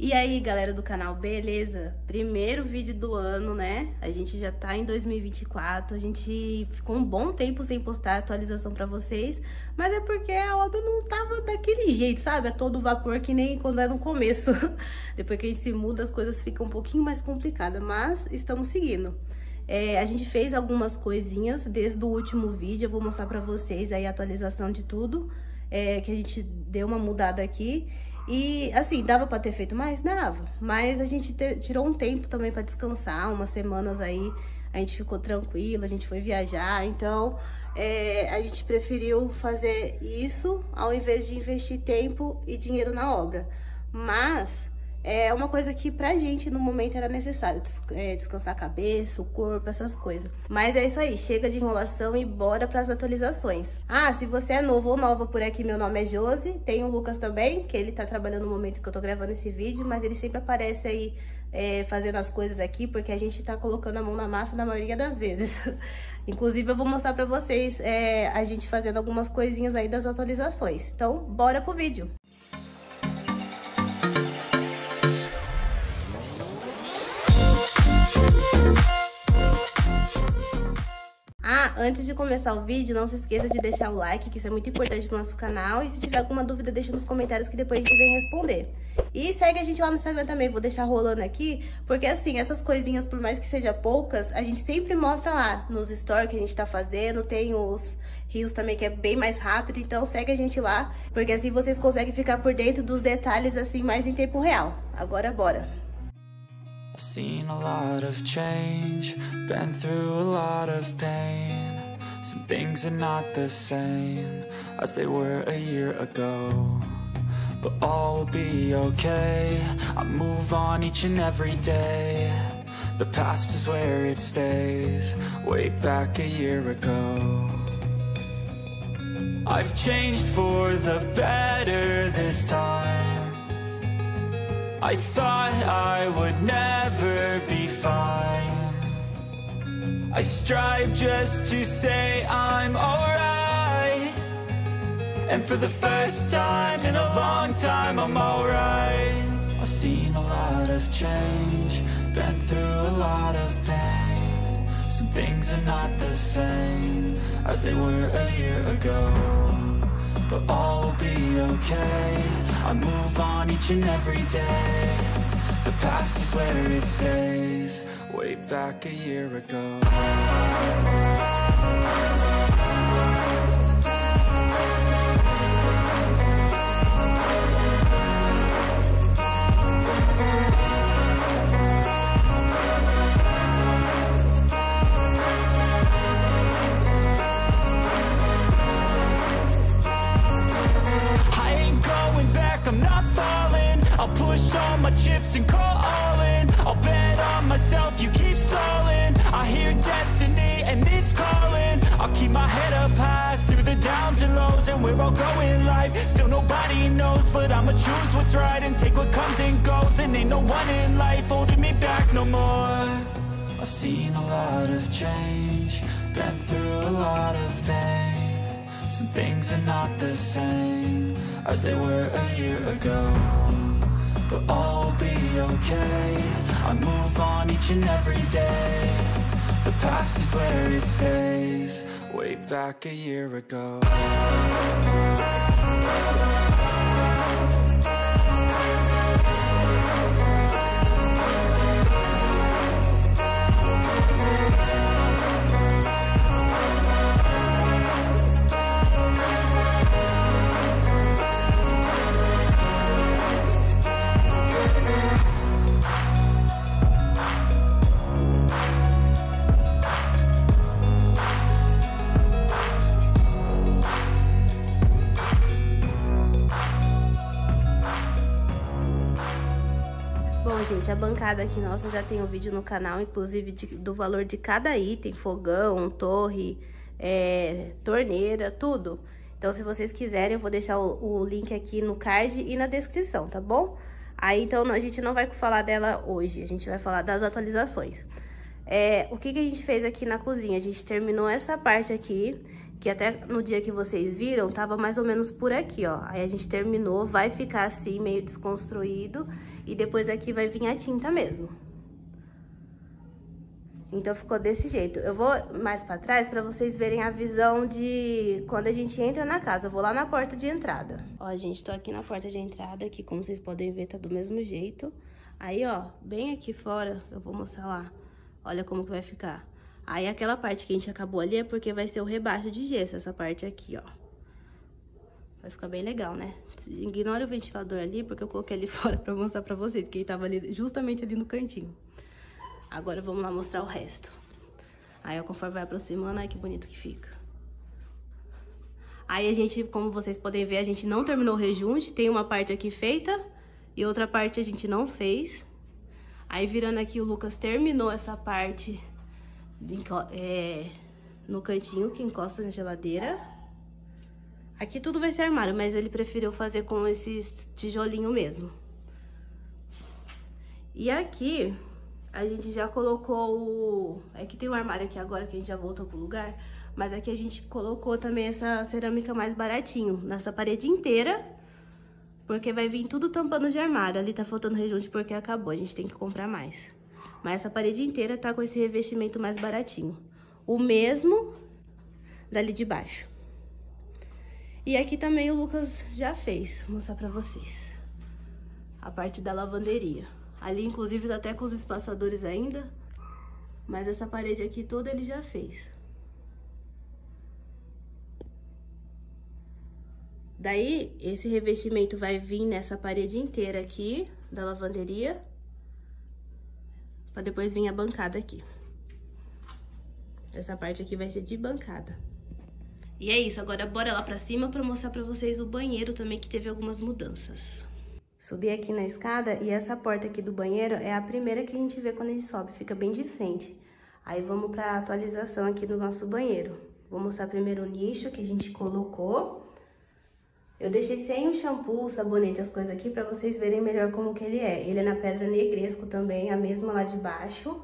E aí, galera do canal, beleza? Primeiro vídeo do ano, né? A gente já tá em 2024, a gente ficou um bom tempo sem postar atualização pra vocês, mas é porque a obra não tava daquele jeito, sabe? A todo vapor, que nem quando é no começo. Depois que a gente se muda, as coisas ficam um pouquinho mais complicadas, mas estamos seguindo. A gente fez algumas coisinhas desde o último vídeo, eu vou mostrar pra vocês aí a atualização de tudo, que a gente deu uma mudada aqui. E, assim, dava pra ter feito mais? Dava. Mas a gente tirou um tempo também pra descansar, umas semanas aí, a gente ficou tranquilo, a gente foi viajar, então a gente preferiu fazer isso ao invés de investir tempo e dinheiro na obra. Mas é uma coisa que pra gente no momento era necessário, descansar a cabeça, o corpo, essas coisas. Mas é isso aí, chega de enrolação e bora pras atualizações. Ah, se você é novo ou nova por aqui, meu nome é Josi, tem o Lucas também, que ele tá trabalhando no momento que eu tô gravando esse vídeo, mas ele sempre aparece aí fazendo as coisas aqui, porque a gente tá colocando a mão na massa na maioria das vezes. Inclusive eu vou mostrar pra vocês a gente fazendo algumas coisinhas aí das atualizações. Então, bora pro vídeo! Antes de começar o vídeo, não se esqueça de deixar o like, que isso é muito importante pro nosso canal. E se tiver alguma dúvida, deixa nos comentários que depois a gente vem responder. E segue a gente lá no Instagram também, vou deixar rolando aqui, porque assim, essas coisinhas, por mais que seja poucas, a gente sempre mostra lá nos stories que a gente tá fazendo. Tem os reels também, que é bem mais rápido, então segue a gente lá, porque assim vocês conseguem ficar por dentro dos detalhes assim, mais em tempo real. Agora bora! I've seen a lot of change, been through a lot of pain. Some things are not the same as they were a year ago, but all will be okay. I move on each and every day. The past is where it stays, way back a year ago. I've changed for the better this time. I thought I would never be fine. I strive just to say I'm alright, and for the first time in a long time I'm alright. I've seen a lot of change, been through a lot of pain. Some things are not the same as they were a year ago, but all will be okay. I move on each and every day. The past is where it stays, way back a year ago. I'm not falling, I'll push all my chips and call all in. I'll bet on myself, you keep stalling. I hear destiny and it's calling. I'll keep my head up high through the downs and lows, and where I'll go in life, still nobody knows. But I'ma choose what's right and take what comes and goes. And ain't no one in life holding me back no more. I've seen a lot of change, been through a lot of pain. Some things are not the same as they were a year ago, but all will be okay. I move on each and every day. The past is where it stays, way back a year ago. Bom, gente, a bancada aqui nossa já tem um vídeo no canal, inclusive do valor de cada item, fogão, torre, torneira, tudo. Então, se vocês quiserem, eu vou deixar o link aqui no card e na descrição, tá bom? Aí, então, a gente não vai falar dela hoje, a gente vai falar das atualizações. O que a gente fez aqui na cozinha? A gente terminou essa parte aqui, que até no dia que vocês viram, tava mais ou menos por aqui, ó. Aí a gente terminou, vai ficar assim, meio desconstruído. e depois aqui vai vir a tinta mesmo. Então ficou desse jeito. Eu vou mais pra trás pra vocês verem a visão de quando a gente entra na casa. Eu vou lá na porta de entrada. Ó, gente, tô aqui na porta de entrada, que como vocês podem ver tá do mesmo jeito. Aí, ó, bem aqui fora, eu vou mostrar lá. Olha como que vai ficar. Aí aquela parte que a gente acabou ali é porque vai ser o rebaixo de gesso, essa parte aqui, ó. Vai ficar bem legal, né? Ignora o ventilador ali, porque eu coloquei ali fora pra mostrar pra vocês, que ele tava ali, justamente ali no cantinho. Agora vamos lá mostrar o resto. Aí, ó, conforme vai aproximando, olha que bonito que fica. Aí a gente, como vocês podem ver, a gente não terminou o rejunte. Tem uma parte aqui feita e outra parte a gente não fez. Aí virando aqui, o Lucas terminou essa parte no cantinho que encosta na geladeira. Aqui tudo vai ser armário, mas ele preferiu fazer com esses tijolinho mesmo. E aqui a gente já colocou o... É que tem um armário aqui agora que a gente já voltou pro lugar, mas aqui a gente colocou também essa cerâmica mais baratinho nessa parede inteira, porque vai vir tudo tampando de armário. Ali tá faltando rejunte porque acabou, a gente tem que comprar mais. Mas essa parede inteira tá com esse revestimento mais baratinho. O mesmo dali de baixo. E aqui também o Lucas já fez, vou mostrar pra vocês. A parte da lavanderia. Ali, inclusive, tá até com os espaçadores ainda. Mas essa parede aqui toda ele já fez. Daí, esse revestimento vai vir nessa parede inteira aqui da lavanderia. Pra depois vir a bancada aqui. Essa parte aqui vai ser de bancada. E é isso, agora bora lá pra cima pra mostrar pra vocês o banheiro também, que teve algumas mudanças. Subi aqui na escada e essa porta aqui do banheiro é a primeira que a gente vê quando a gente sobe, fica bem de frente. Aí vamos pra atualização aqui do nosso banheiro. Vou mostrar primeiro o nicho que a gente colocou. Eu deixei sem o shampoo, o sabonete, as coisas aqui pra vocês verem melhor como que ele é. Ele é na pedra negresco também, a mesma lá de baixo.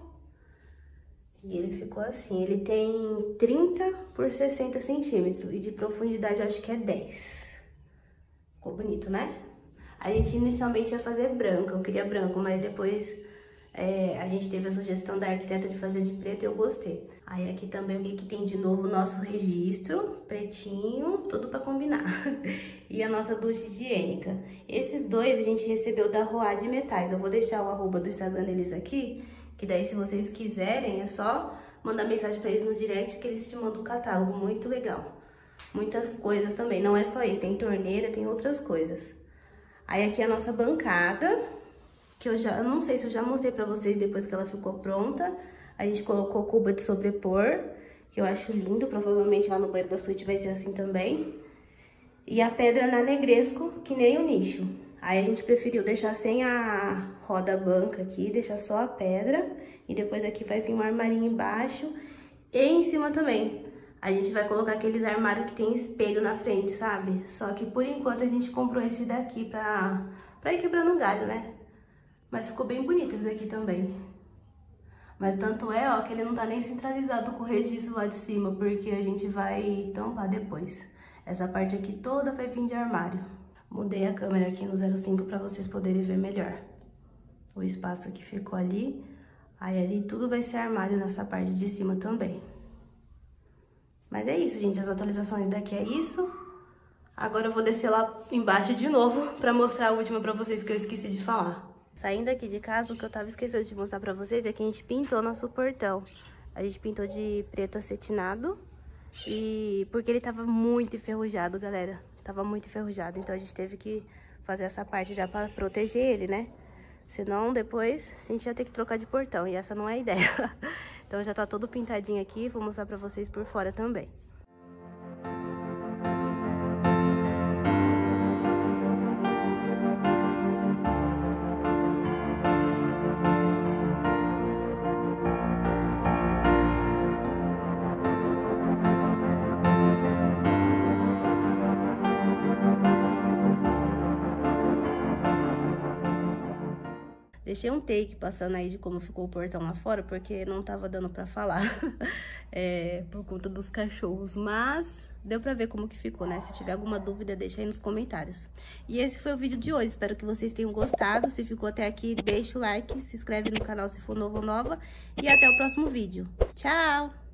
E ele ficou assim, ele tem 30 por 60 centímetros e de profundidade eu acho que é 10. Ficou bonito, né? A gente inicialmente ia fazer branco, eu queria branco, mas depois a gente teve a sugestão da arquiteta de fazer de preto e eu gostei. Aí aqui também o que tem de novo, o nosso registro, pretinho, tudo pra combinar. E a nossa ducha higiênica. Esses dois a gente recebeu da Roá de Metais, eu vou deixar o arroba do Instagram deles aqui, que daí se vocês quiserem é só mandar mensagem pra eles no direct que eles te mandam o catálogo, muito legal. Muitas coisas também, não é só isso, tem torneira, tem outras coisas. Aí aqui é a nossa bancada, que eu não sei se eu já mostrei pra vocês depois que ela ficou pronta. A gente colocou cuba de sobrepor, que eu acho lindo, provavelmente lá no banheiro da suíte vai ser assim também. E a pedra na negresco, que nem o nicho. Aí a gente preferiu deixar sem a roda banca aqui, deixar só a pedra. E depois aqui vai vir um armarinho embaixo e em cima também. A gente vai colocar aqueles armários que tem espelho na frente, sabe? Só que por enquanto a gente comprou esse daqui pra ir quebrando um galho, né? Mas ficou bem bonito esse daqui também. Mas tanto é, ó, que ele não tá nem centralizado com o registro lá de cima, porque a gente vai tampar depois. Essa parte aqui toda vai vir de armário. Mudei a câmera aqui no 05 pra vocês poderem ver melhor. O espaço que ficou ali. Aí ali tudo vai ser armário nessa parte de cima também. Mas é isso, gente, as atualizações daqui é isso. Agora eu vou descer lá embaixo de novo pra mostrar a última pra vocês que eu esqueci de falar. Saindo aqui de casa, o que eu tava esquecendo de mostrar pra vocês é que a gente pintou nosso portão. A gente pintou de preto acetinado e porque ele tava muito enferrujado, galera. Tava muito enferrujado, então a gente teve que fazer essa parte já pra proteger ele, né? Senão depois a gente ia ter que trocar de portão e essa não é a ideia. Então já tá todo pintadinho aqui, vou mostrar pra vocês por fora também. Deixei um take passando aí de como ficou o portão lá fora, porque não tava dando pra falar por conta dos cachorros, mas deu pra ver como que ficou, né? Se tiver alguma dúvida, deixa aí nos comentários. E esse foi o vídeo de hoje, espero que vocês tenham gostado. Se ficou até aqui, deixa o like, se inscreve no canal se for novo ou nova. E até o próximo vídeo. Tchau!